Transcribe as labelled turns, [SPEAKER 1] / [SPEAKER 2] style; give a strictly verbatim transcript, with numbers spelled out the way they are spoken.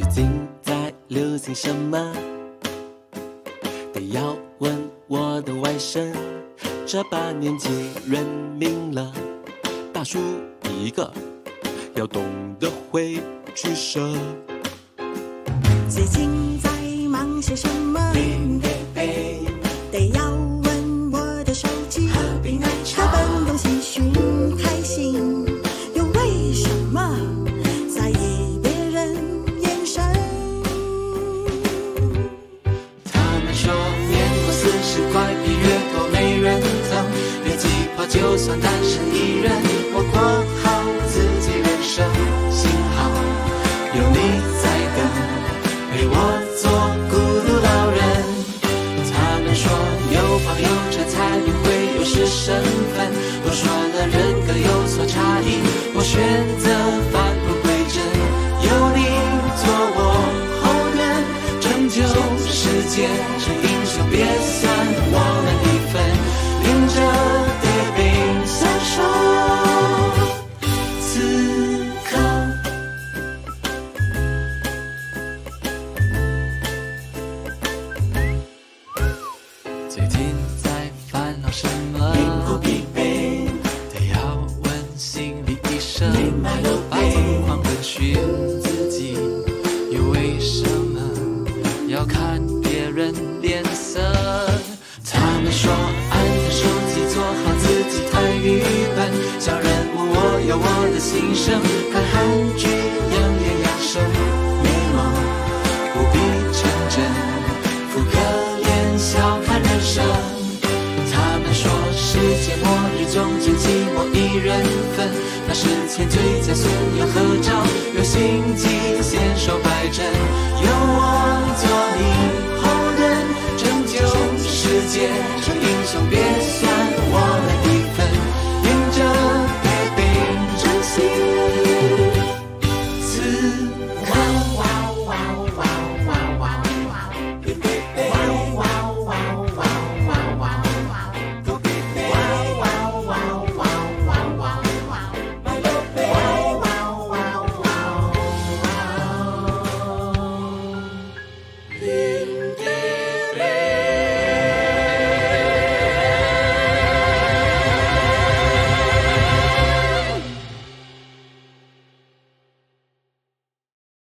[SPEAKER 1] 近在流行什么？得要问我的外甥，这把年纪认明了，大叔一个，要懂得会取舍。
[SPEAKER 2] 最近在忙些什么？得要问我的手机，喝冰奶茶，他本东西寻开心，又为什么在意别人眼神？
[SPEAKER 1] 他们说年过四十快比越多没人疼，别急迫，就算单身一人，我过好自己人生。幸好有你在等，陪我做孤独老人。他们说有房有车才不会有失身份，都说了人各有所差异，我选择返璞归真。有你做我后盾，拯救世界，这英雄别算我们一份，领着带兵享受此刻。最近在烦恼什么？得要问心理医生，把状况问询自己，又为什么要看别人脸色？他们说按着手机做好自己太愚笨，小人物我有我的心声，看韩剧养眼养生，美梦不必成真，不可怜小看人生。他们说世界末日终究寂寞一人分，那是前最佳损友合照，有心机先手摆阵，有我做你后盾，拯救世界，这英雄别说